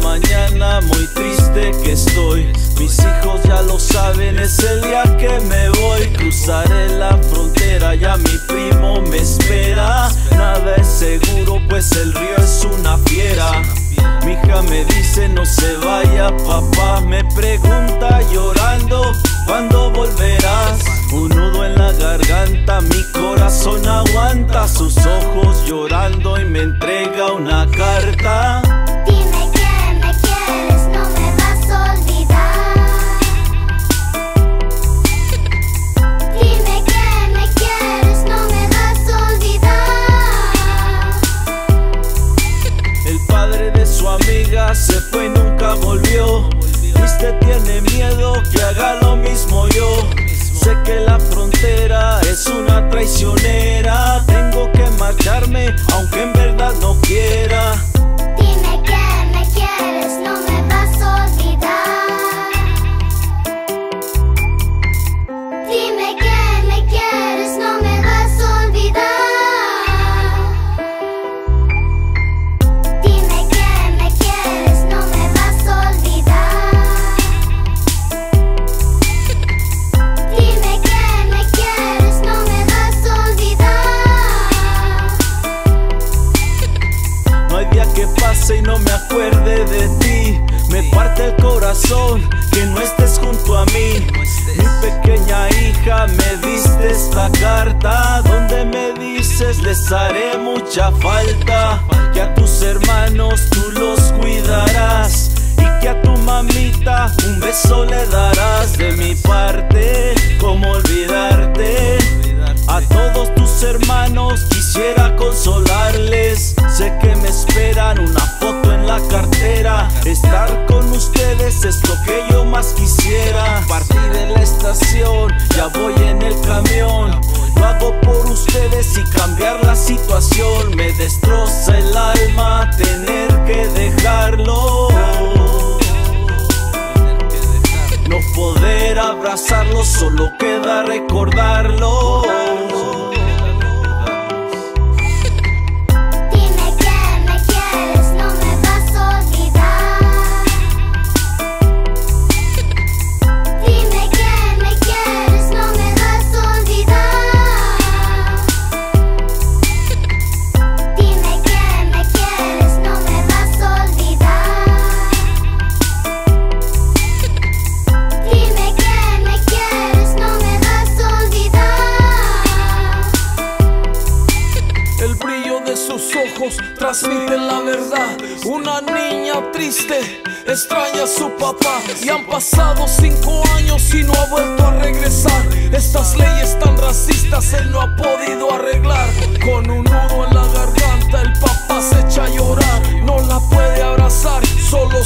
mañana muy triste que estoy. Mis hijos ya lo saben, es el día que me voy. Cruzaré la frontera, ya mi primo me espera. Nada es seguro, pues el río es una fiera. Mi hija me dice no se vaya, papá me pregunta llorando ¿cuándo volverás? Un nudo en la garganta, mi corazón aguanta. Sus ojos llorando y me entrega una carta. Dime que me quieres, no me vas a olvidar. Dime que me quieres, no me vas a olvidar. El padre de su amiga se fue y nunca volvió. Triste, tiene miedo que haga lo mismo yo. Sé que la frontera es una traicionera. Tengo que marcharme aunque en verdad no quiera. Dime que me quieres, no me vas a olvidar. Dime que me quieres, no me vas a olvidar. Dime que me quieres, no me vas a olvidar. Dime que me quieres, no me vas a olvidar. No hay día que pase y no me acuerde de ti. Me parte el corazón que no estés junto a mí. Mi pequeña hija, me diste esta carta donde me dices les haré mucha falta. Que a tus hermanos tú los cuidarás y que a tu mamita un beso le darás. De mi parte, ¿cómo olvidarte? A todos tus hermanos quisiera consolarles. Sé que me esperan una foto en la cartera. Estar con ustedes es lo que yo más quisiera. Partí de la estación, ya voy en el camión. Lo hago por ustedes y cambiar la situación. Me destroza el alma tener que dejarlo. No poder abrazarlo, solo queda recordarlo. Dime que me quieres, no me vas a olvidar. Dime que me quieres, no me vas a olvidar. Dime que me quieres, no me vas a olvidar. Dime que me quieres, no me vas a olvidar. El brillo de sus ojos transmite la verdad. Una niña triste extraña a su papá. Y han pasado 5 años y no ha vuelto a regresar. Estas leyes tan racistas él no ha podido arreglar. Con un nudo en la garganta el papá se echa a llorar. No la puede abrazar, solo